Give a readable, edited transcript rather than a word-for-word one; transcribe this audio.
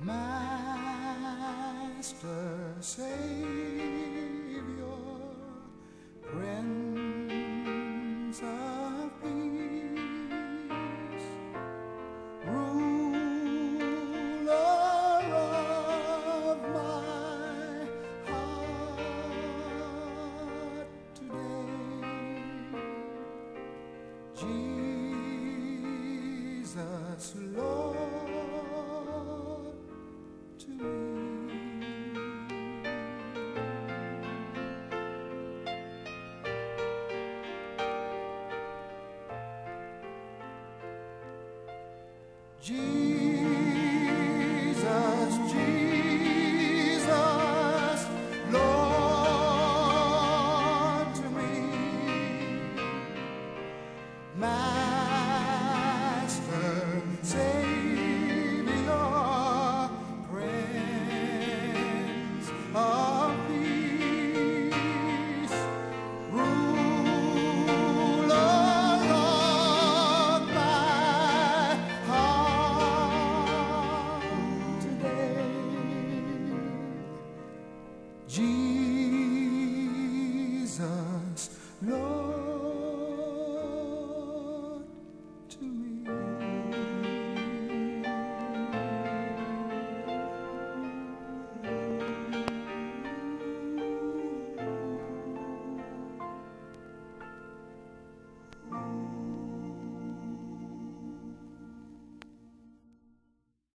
Master, Savior, Prince of Peace, Ruler of my heart today, Jesus, Lord, to me. Jesus, Jesus, Lord, to me. Master, Savior, Prince of Peace, Ruler of my heart today, Jesus, Lord.